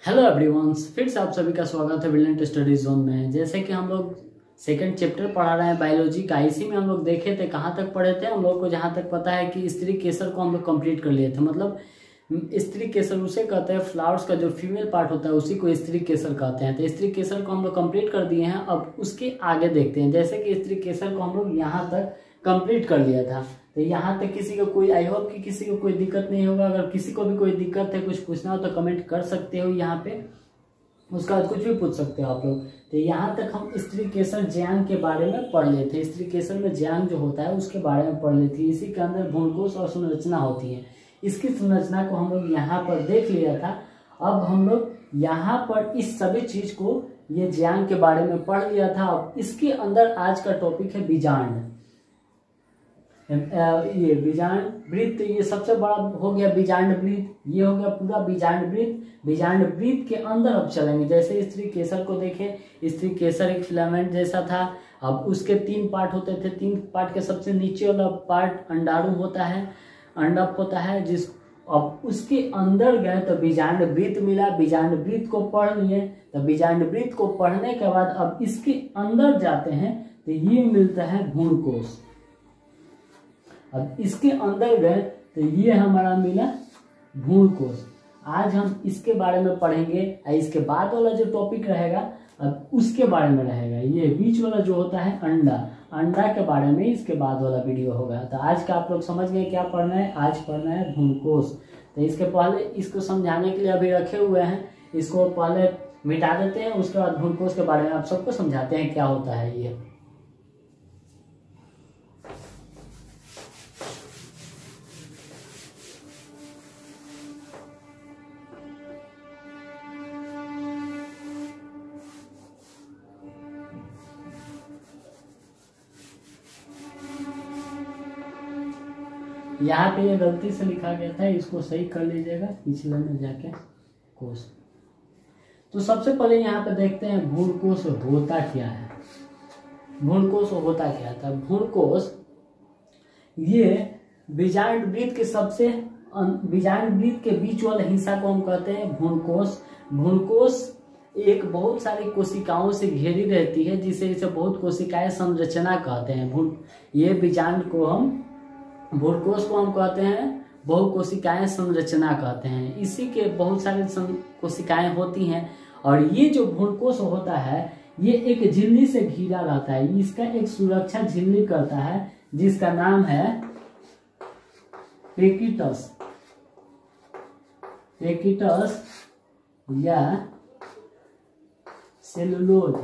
Hello everyone, फिर से आप सभी का स्वागत है ब्रिलियंट स्टडी जोन में। जैसे कि हम लोग सेकंड चैप्टर पढ़ा रहे हैं बायोलॉजी का। इसी में हम लोग देखे थे, कहाँ तक पढ़े थे हम लोग को, जहाँ तक पता है कि स्त्री केसर को हम लोग कंप्लीट कर लिए थे। मतलब स्त्री केसर उसे कहते हैं, फ्लावर्स का जो फीमेल पार्ट होता है उसी को स्त्री केसर कहते हैं। तो स्त्री केसर को हम लोग कंप्लीट कर दिए हैं। अब उसके आगे देखते हैं। जैसे कि स्त्री केसर को हम लोग यहाँ तक कंप्लीट कर लिया था, तो यहाँ तक किसी को कोई, आई होप कि किसी को कोई दिक्कत नहीं होगा। अगर किसी को भी कोई दिक्कत है, कुछ पूछना हो तो कमेंट कर सकते हो यहाँ पे, उसका कुछ भी पूछ सकते हो आप लोग। तो यहाँ तक हम स्त्री केसर ज्यांग के बारे में पढ़ लिए थे। स्त्री केसर में ज्यांग जो होता है उसके बारे में पढ़ ली थी। इसी के अंदर भ्रूणकोश और संरचना होती है। इसकी संरचना को हम लोग यहाँ पर देख लिया था। अब हम लोग यहाँ पर इस सभी चीज को, ये ज्यांग के बारे में पढ़ लिया था। अब इसके अंदर आज का टॉपिक है बीजांड। ये बीजांड वृत्त, ये सबसे बड़ा हो गया बीजांड वृत्त। ये हो गया पूरा बीजांड वृत्त। बीजांड वृत्त के अंदर अब चलेंगे। जैसे स्त्री केसर को देखें, स्त्री केसर एक फिलामेंट जैसा था। अब उसके 3 पार्ट होते थे। 3 पार्ट के सबसे नीचे वाला पार्ट अंडाणु होता है, अंडक होता है, जिस अब उसके अंदर गए तो बीजांड वृत्त मिला। बीजांड वृत्त को पढ़ लिए। तो बीजांड वृत्त को पढ़ने के बाद अब इसके अंदर जाते हैं तो ये मिलता है भ्रूणकोश। अब इसके अंदर गए तो ये हमारा मिला भ्रूणकोश। आज हम इसके बारे में पढ़ेंगे। इसके बाद वाला जो टॉपिक रहेगा अब उसके बारे में रहेगा। ये बीच वाला जो होता है अंडा, अंडा के बारे में इसके बाद वाला वीडियो होगा। तो आज का आप लोग समझ गए क्या पढ़ना है। आज पढ़ना है भ्रूणकोश। तो इसके पहले इसको समझाने के लिए अभी रखे हुए हैं, इसको पहले मिटा देते हैं। उसके बाद भ्रूणकोश के बारे में आप सबको समझाते हैं क्या होता है ये। यहाँ पे ये गलती से लिखा गया था, इसको सही कर लीजिएगा पिछले में जाके कोश। तो सबसे पहले यहाँ पे देखते हैं भ्रूणकोश होता क्या है। भ्रूणकोश होता क्या था। भ्रूणकोश ये बीजांड वृत्त के सबसे, बीजांड वृत्त के बीच वाले हिस्सा को हम कहते हैं भ्रूणकोश। भ्रूणकोश एक बहुत सारी कोशिकाओं से घिरी रहती है, जिसे इसे बहुत कोशिकाएं संरचना कहते हैं। ये बीजांड को हम, भ्रूणकोश को हम कहते हैं बहुकोशिकाएं संरचना कहते हैं। इसी के बहुत सारी कोशिकाएं होती हैं। और ये जो भ्रूणकोश होता है ये एक झिल्ली से घिरा रहता है। इसका एक सुरक्षा झिल्ली करता है जिसका नाम है पेकिटस। पेकिटस या सेलुलोज।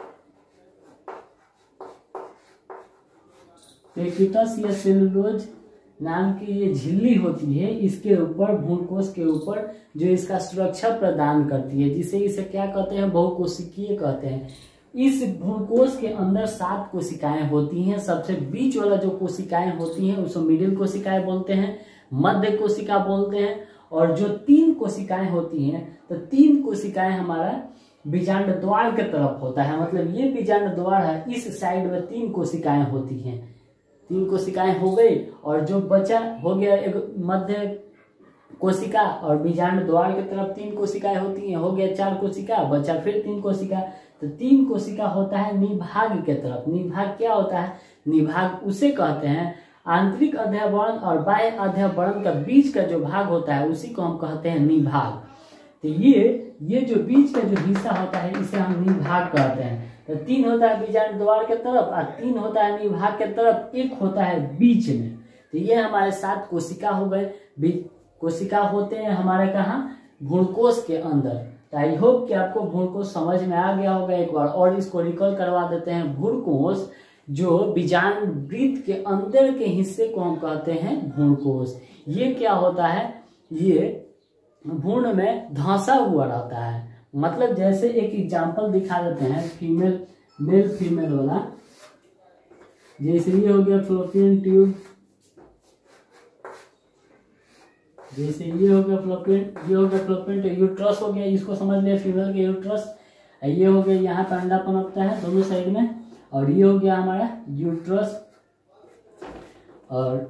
पेकिटस या सेलुलोज नाम की ये झिल्ली होती है। इसके ऊपर, भ्रूणकोश के ऊपर, जो इसका सुरक्षा प्रदान करती है, जिसे इसे क्या कहते हैं, बहुकोशिकीय कहते हैं। इस भ्रूणकोश के अंदर 7 कोशिकाएं होती हैं। सबसे बीच वाला जो कोशिकाएं होती हैं उसको मिडिल कोशिकाएं बोलते हैं, मध्य कोशिका बोलते हैं। और जो 3 कोशिकाएं होती हैं, तो 3 कोशिकाएं हमारा बीजांड द्वार के तरफ होता है। मतलब ये बीजांड द्वार है, इस साइड में 3 कोशिकाएं होती हैं। 3 कोशिकाएं हो गई। और जो बचा हो गया एक मध्य कोशिका, और बीजांड द्वार की तरफ 3 कोशिकाएं होती हैं, हो गया 4 कोशिका, बचा फिर 3 कोशिका। तो 3 कोशिका होता है निभाग के तरफ। निभाग क्या होता है, निभाग उसे कहते हैं, आंतरिक अध्यवरण और बाह्य अध्यवरण का बीच का जो भाग होता है उसी को हम कहते हैं निभाग। तो ये जो बीच का जो हिस्सा होता है इसे हम निभाग कहते हैं। तो 3 होता है बीजांड द्वार के तरफ और 3 होता है निभाग के तरफ, 1 होता है बीच में। तो ये हमारे 7 कोशिका हो गए। कोशिका होते हैं हमारे कहाँ, भ्रूणकोश के अंदर। तो आई होप कि आपको भ्रूणकोश समझ में आ गया होगा। एक बार और इसको रिकॉल करवा देते हैं। भ्रूणकोश जो बीजांड वृत्त के अंदर के हिस्से को हम कहते हैं भ्रूणकोश। ये क्या होता है, ये भ्रूण में धंसा हुआ रहता है। मतलब जैसे एक एग्जांपल दिखा देते हैं, फीमेल मेल फीमेल वाला। जैसे ये हो गया फ्लोपियन ट्यूब, जैसे ये हो गया फ्लोपियन, ये हो गया फ्लोपियन ट्यूब। यूट्रस हो गया, इसको समझ लिया फीमेल के यूट्रस। ये हो गया यहाँ पे अंडा पनपता है दोनों साइड में। और ये हो गया हमारा यूट्रस। और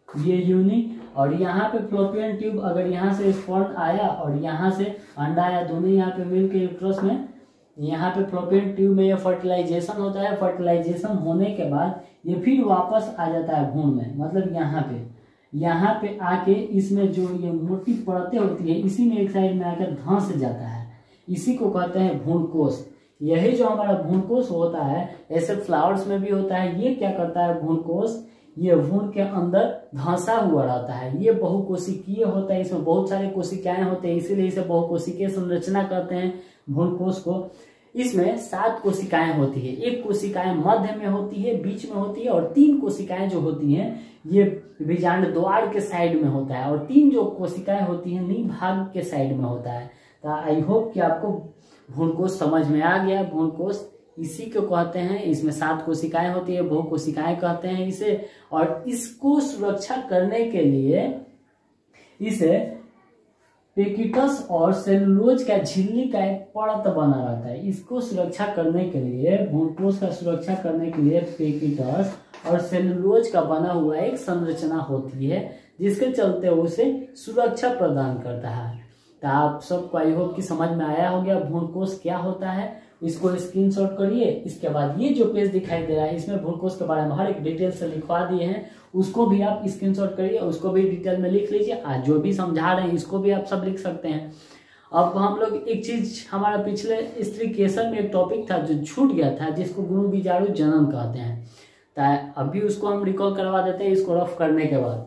ये यूनि, और यहाँ पे फ्लोपियन ट्यूब, अगर यहाँ से स्पर्म आया और यहाँ से अंडा आया, दोनों यहाँ पे मिलकर यूट्रस में, यहाँ पे फ्लोपियन ट्यूब में ये फर्टिलाइजेशन होता है। फर्टिलाइजेशन होने के बाद ये फिर वापस आ जाता है भ्रूण में, मतलब यहाँ पे आके इसमें जो ये मोटी परतें होती है इसी में एक साइड में आकर धंस जाता है, इसी को कहते हैं भ्रूणकोश। यही जो हमारा भ्रूणकोश होता है, ऐसे फ्लावर्स में भी होता है। ये क्या करता है भ्रूणकोश, ये भ्रूण के अंदर धंसा हुआ रहता है। ये बहुकोशिकीय होता है, इसमें बहुत सारे कोशिकाएं होते हैं, इसीलिए इसे बहुकोशिकीय संरचना कहते हैं भ्रूणकोश को। इसमें 7 कोशिकाएं होती है। एक कोशिकाएं मध्य में होती है, बीच में होती है, और 3 कोशिकाएं जो होती हैं ये बीजांड द्वार के साइड में होता है, और 3 जो कोशिकाएं होती हैं निभाग के साइड में होता है। तो आई होप कि आपको भ्रूणकोश समझ में आ गया। भ्रूणकोश इसी को कहते हैं, इसमें 7 कोशिकाएं होती है, बहुकोशिकाएं कहते हैं इसे। और इसको सुरक्षा करने के लिए इसे पेकिटस और सेलुलोज का झिल्ली का एक परत बना रहता है। इसको सुरक्षा करने के लिए, भ्रूणकोश का सुरक्षा करने के लिए पेकिटस और सेलुलोज का बना हुआ एक संरचना होती है, जिसके चलते उसे सुरक्षा प्रदान करता है। तो आप सबको आई होप कि समझ में आया हो गया भ्रूणकोश क्या होता है। इसको स्क्रीनशॉट करिए। इसके बाद ये जो पेज दिखाई दे रहा है इसमें भ्रूणकोश के बारे में हर एक डिटेल से लिखवा दिए हैं, उसको भी आप स्क्रीनशॉट करिए, उसको भी डिटेल में लिख लीजिए। आज जो भी समझा रहे हैं इसको भी आप सब लिख सकते हैं। अब हम लोग एक चीज, हमारा पिछले स्त्रीकेशन में एक टॉपिक था जो छूट गया था, जिसको गुरु बीजाणु जनन कहते हैं। तो अभी उसको हम रिकॉल करवा देते हैं इसको रफ करने के बाद।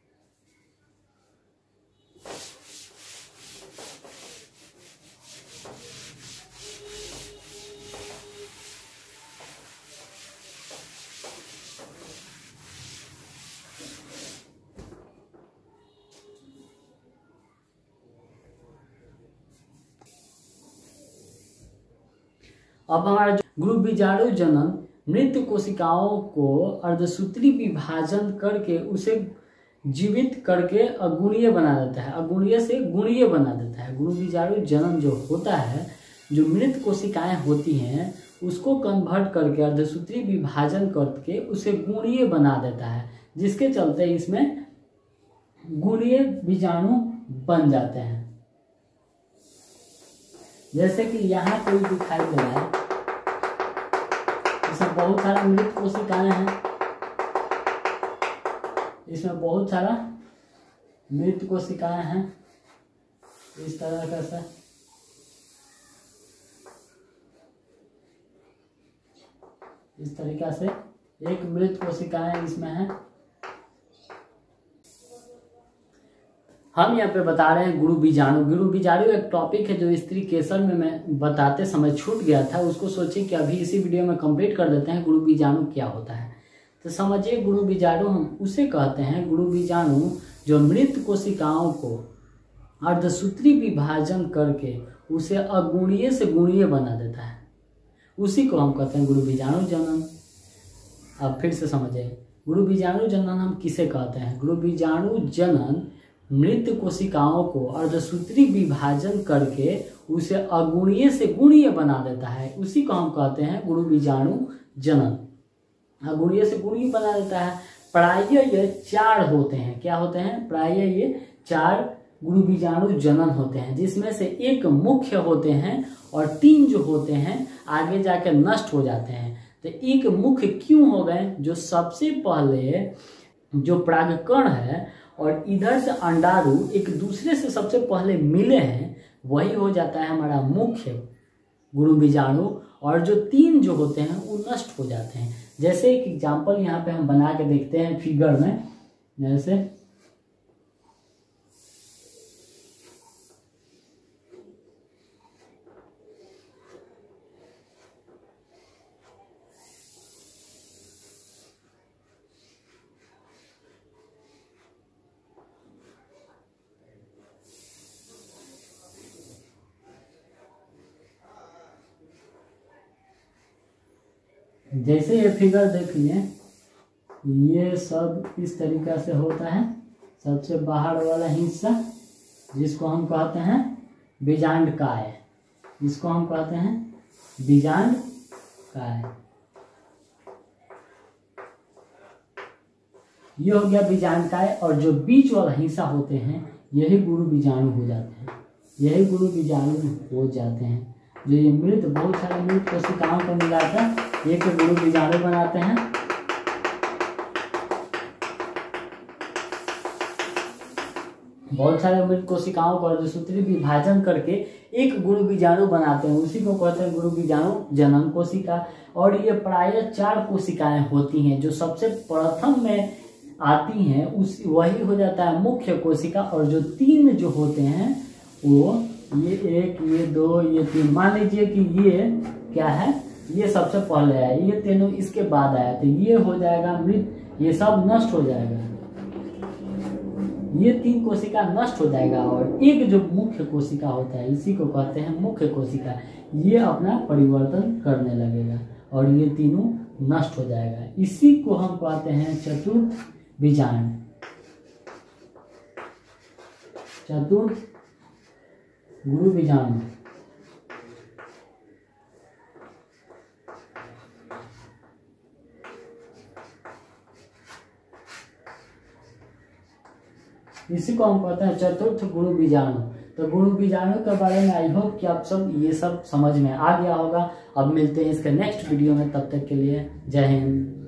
अब हमारा गुरु बीजाणु जनन मृत कोशिकाओं को अर्धसूत्री विभाजन करके उसे जीवित करके अगुणीय बना देता है, अगुणीय से गुणीय बना देता है। गुरु बीजाणु जनन जो होता है, जो मृत कोशिकाएं होती हैं उसको कन्वर्ट करके अर्धसूत्री विभाजन करके उसे गुणीय बना देता है, जिसके चलते इसमें गुणीय बीजाणु बन जाते हैं। जैसे कि यहाँ कोई दिखाई दे रहा है, इसमें बहुत सारा मृत कोशिकाएं हैं, इसमें बहुत सारा मृत कोशिकाएं हैं। इस तरह से इस तरीका से एक मृत कोशिकाएं इसमें है। हम यहाँ पे बता रहे हैं गुरु बीजाणु। गुरु बीजाणु एक टॉपिक है जो स्त्रीकेशन में मैं बताते समय छूट गया था, उसको सोचे कि अभी इसी वीडियो में कंप्लीट कर देते हैं। गुरु बीजाणु क्या होता है तो समझिए, गुरु बीजाणु हम उसे कहते हैं, गुरु बीजाणु जो मृत कोशिकाओं को अर्धसूत्री विभाजन करके उसे अगुणीय से गुणीय बना देता है, उसी को हम कहते हैं गुरु बीजाणु जनन। अब फिर से समझिए, गुरु बीजाणु जनन हम किसे कहते हैं। गुरु बीजाणु जनन मृत कोशिकाओं को अर्धसूत्री विभाजन करके उसे अगुणीय से गुणीय बना देता है, उसी को हम कहते हैं गुरु बीजाणु जनन। अगुणीय से गुणीय बना देता है। प्रायः ये 4 होते हैं। क्या होते हैं? प्रायः ये 4 गुरु बीजाणु जनन होते हैं, जिसमें से एक मुख्य होते हैं और 3 जो होते हैं आगे जाकर नष्ट हो जाते हैं। तो एक मुख्य क्यों हो गए? जो सबसे पहले जो परागकण है और इधर से अंडाणु एक दूसरे से सबसे पहले मिले हैं, वही हो जाता है हमारा मुख्य गुरु बीजाणु, और जो 3 जो होते हैं वो नष्ट हो जाते हैं। जैसे एक एग्जांपल यहाँ पे हम बना के देखते हैं फिगर में। जैसे ये फिगर देखिए, ये सब इस तरीका से होता है। सबसे बाहर वाला हिस्सा जिसको हम कहते हैं बीजांडकाय, जिसको हम कहते हैं बीजांडकाय। ये हो गया बीजांडकाय, और जो बीच वाला हिस्सा होते हैं यही गुरु बीजाणु हो जाते हैं, यही गुरु बीजाणु हो जाते हैं। जो ये मृत, बहुत सारे मृत कोशिकाओं को मिलाकर एक गुरु बीजाणु बनाते हैं। बहुत सारे मृत कोशिकाओं को अर्धसूत्री विभाजन करके एक गुरु बीजाणु बनाते हैं, उसी को कहते हैं गुरु बीजाणु जनन कोशिका। और ये प्रायः 4 कोशिकाएं होती हैं। जो सबसे प्रथम में आती हैं उस वही हो जाता है मुख्य कोशिका, और जो 3 जो होते हैं वो ये 1, ये 2, ये 3। मान लीजिए कि ये क्या है, ये सबसे पहले है, ये तीनों इसके बाद आया, तो ये हो जाएगा मृत, ये सब नष्ट हो जाएगा, ये 3 कोशिका नष्ट हो जाएगा। और एक जो मुख्य कोशिका होता है इसी को कहते हैं मुख्य कोशिका, ये अपना परिवर्तन करने लगेगा और ये तीनों नष्ट हो जाएगा। इसी को हम कहते हैं चतुर्थ बीजांड, चतुर्थ गुरु बीजाणु। इसी को हम कहते हैं चतुर्थ गुरु बीजाणु। तो गुरु बीजाणु के बारे में आई होप कि आप सब ये सब समझ में आ गया होगा। अब मिलते हैं इसके नेक्स्ट वीडियो में, तब तक के लिए जय हिंद।